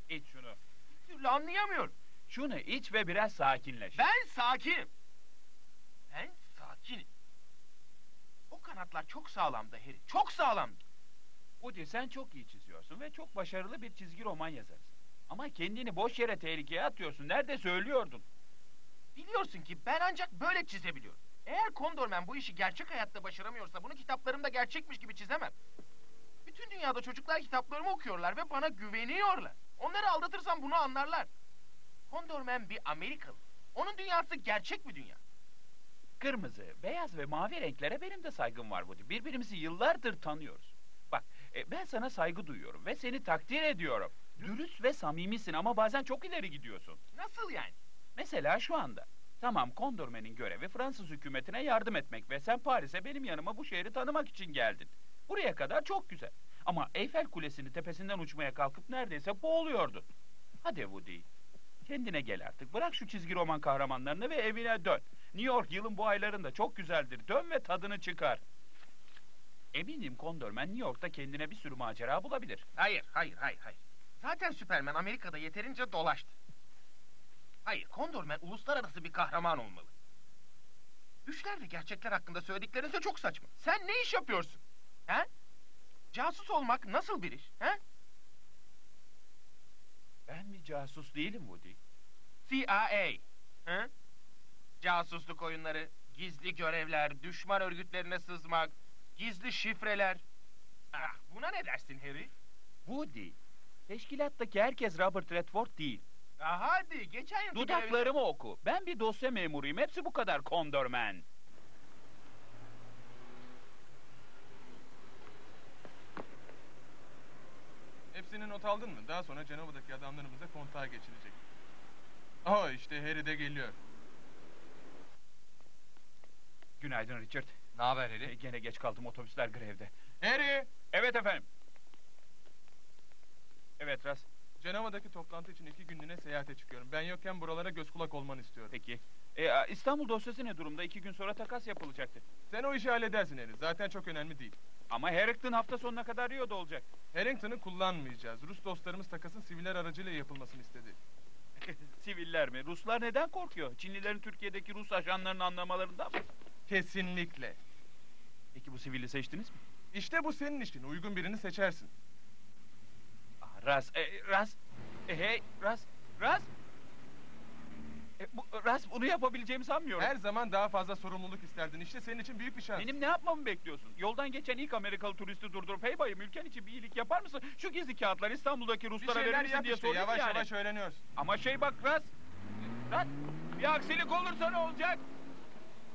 İç şunu. Bir türlü anlayamıyorum. Şunu iç ve biraz sakinleş. Ben sakinim. Ben sakinim. O kanatlar çok sağlamdı Harry. Çok sağlamdı. Woody, sen çok iyi çiziyorsun ve çok başarılı bir çizgi roman yazarsın. Ama kendini boş yere tehlikeye atıyorsun. Nerede söylüyordun? Biliyorsun ki ben ancak böyle çizebiliyorum. Eğer Condorman bu işi gerçek hayatta başaramıyorsa bunu kitaplarımda gerçekmiş gibi çizemem. Bütün dünyada çocuklar kitaplarımı okuyorlar ve bana güveniyorlar. Onları aldatırsam bunu anlarlar. Condorman bir Amerikalı. Onun dünyası gerçek bir dünya. Kırmızı, beyaz ve mavi renklere benim de saygım var Woody. Birbirimizi yıllardır tanıyoruz. Bak, ben sana saygı duyuyorum ve seni takdir ediyorum. Dürüst ve samimisin ama bazen çok ileri gidiyorsun. Nasıl yani? Mesela şu anda. Tamam, Condorman'in görevi Fransız hükümetine yardım etmek ve sen Paris'e benim yanıma bu şehri tanımak için geldin. Buraya kadar çok güzel. Ama Eyfel Kulesi'nin tepesinden uçmaya kalkıp neredeyse boğuluyordun. Hadi Woody, kendine gel artık. Bırak şu çizgi roman kahramanlarını ve evine dön. New York yılın bu aylarında çok güzeldir. Dön ve tadını çıkar. Eminim Condorman New York'ta kendine bir sürü macera bulabilir. Hayır. Zaten Süperman Amerika'da yeterince dolaştı. Hayır, Condorman uluslararası bir kahraman olmalı. Düşler ve gerçekler hakkında söylediklerinizde çok saçma. Sen ne iş yapıyorsun? He? Casus olmak nasıl bir iş? He? Ben bir casus değilim Woody. CIA. He? Casusluk oyunları, gizli görevler, düşman örgütlerine sızmak, gizli şifreler. Ah, buna ne dersin Harry? Woody, teşkilattaki herkes Robert Redford değil. Hadi geçen yılki Dudaklarımı oku. Ben bir dosya memuruyum. Hepsi bu kadar Condorman. Hepsini not aldın mı? Daha sonra Cenova'daki adamlarımıza kontağa geçilecek. Aa, işte Harry de geliyor. Günaydın Richard. Ne haber Harry? Gene geç kaldım, otobüsler grevde. Harry! Evet efendim. Evet Ras. Cenova'daki toplantı için 2 günlüğüne seyahate çıkıyorum. Ben yokken buralara göz kulak olmanı istiyorum. Peki. İstanbul dosyası ne durumda? 2 gün sonra takas yapılacaktı. Sen o işi halledersin Harry. Zaten çok önemli değil. Ama Harrington hafta sonuna kadar Rio'da olacak. Harrington'ı kullanmayacağız. Rus dostlarımız takasın siviller aracıyla yapılmasını istedi. Siviller mi? Ruslar neden korkuyor? Çinlilerin Türkiye'deki Rus ajanlarını anlamalarından mı? Kesinlikle. Peki bu sivili seçtiniz mi? İşte bu senin işin. Uygun birini seçersin. Ras, hey, Ras. Ras, bunu yapabileceğimi sanmıyorum. Her zaman daha fazla sorumluluk isterdin. İşte senin için büyük bir şans. Benim ne yapmamı bekliyorsun? Yoldan geçen ilk Amerikalı turisti durdurup, hey bayım, ülken için bir iyilik yapar mısın? Şu gizli kağıtlar İstanbul'daki bir Ruslara verir şeyler misin yap diye işte. sordum Yavaş yani. yavaş öğreniyorsun. Ama bak Ras, bir aksilik olursa ne olacak?